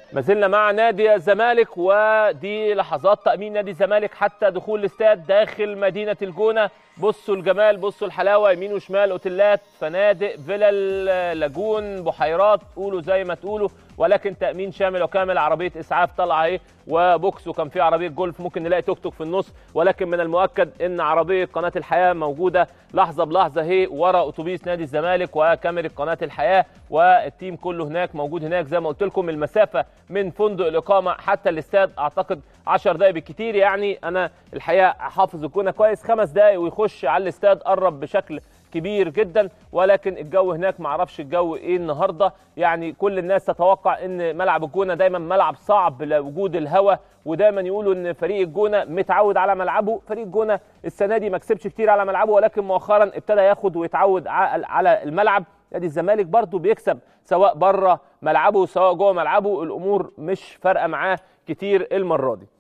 ما زلنا مع نادي الزمالك، ودي لحظات تأمين نادي الزمالك حتى دخول الاستاد داخل مدينة الجونة. بصوا الجمال، بصوا الحلاوة، يمين وشمال اوتيلات، فنادق، فيلل، لاجون، بحيرات، قولوا زي ما تقولوا، ولكن تأمين شامل وكامل. عربية إسعاف طالعة اهي وبوكس، وكان في عربية جولف، ممكن نلاقي توك توك في النص، ولكن من المؤكد ان عربية قناة الحياة موجودة لحظة بلحظة اهي ورا اتوبيس نادي الزمالك وكاميرا قناة الحياة، والتيم كله هناك موجود هناك. زي ما قلت لكم المسافة من فندق الإقامة حتى الاستاد أعتقد 10 دقايق بالكتير، يعني أنا الحقيقة حافظ الجونة كويس، 5 دقايق ويخش على الاستاد، قرب بشكل كبير جدا. ولكن الجو هناك معرفش الجو ايه النهارده، يعني كل الناس تتوقع ان ملعب الجونه دايما ملعب صعب لوجود الهواء، ودايما يقولوا ان فريق الجونه متعود على ملعبه. فريق الجونه السنه دي ما كسبش كتير على ملعبه، ولكن مؤخرا ابتدى ياخد ويتعود على الملعب. نادي الزمالك برضو بيكسب سواء بره ملعبه سواء جوه ملعبه، الامور مش فارقه معاه كتير المره دي.